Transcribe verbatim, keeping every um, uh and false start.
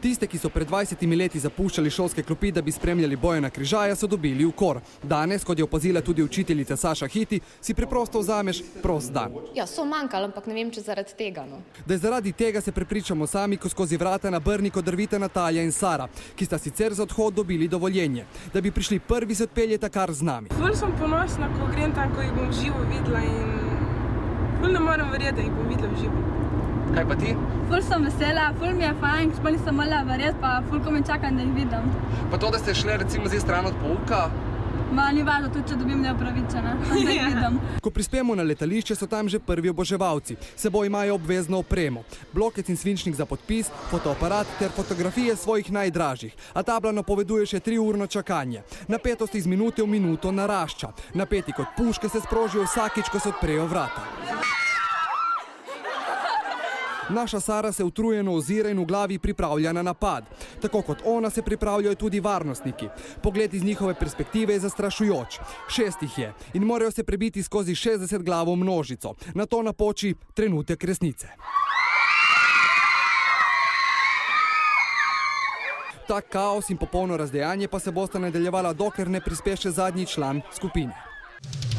Tiste, ki so pred dvajsetimi leti zapuščali šolske klopi, da bi spremljali Bojana Križaja, so dobili ukor. Danes, kot je opazila tudi učiteljica Saša Hiti, si preprosto vzameš prost dan. Ja, so manjkali, ampak ne vem, če zaradi tega. No. Da je zaradi tega se prepričamo sami, ko skozi vrata na Brniku drvita Natalija in Sara, ki sta sicer za odhod dobili dovoljenje. Da bi prišli prvi, se odpeljeta kar z nami. Ful sem ponosna, ko grem tam, ko jih bom živo videla in ful ne morem verjeti, da jih bom videla v živo. Kaj pa ti? Ful sem vesela, ful mi je fajn, sploh nisem mogla verjeti, pa ful ko me čakam, da jih vidim. Pa to, da ste šli recimo zdaj stran od pouka? Ma ni važno, tudi če dobim neupravičene, da jih vidim. Ko prispemo na letališče, so tam že prvi oboževalci. Seboj imajo obvezno opremo. Blokec in svinčnik za podpis, fotoaparat ter fotografije svojih najdražjih. A tabla napoveduje še triurno čakanje. Napetost iz minute v minuto narašča. Napeti kot puške se sprožijo vsakič, ko se odprejo vrata. Naša Sara se utrujeno ozira in v glavi pripravlja na napad. Tako kot ona se pripravljajo tudi varnostniki. Pogled iz njihove perspektive je zastrašujoč. Šest jih je in morajo se prebiti skozi šestdeset glavo množico. Nato napoči trenutek resnice. Tak kaos in popolno razdejanje pa se bosta nadaljevala, dokler ne prispe še zadnji član skupine.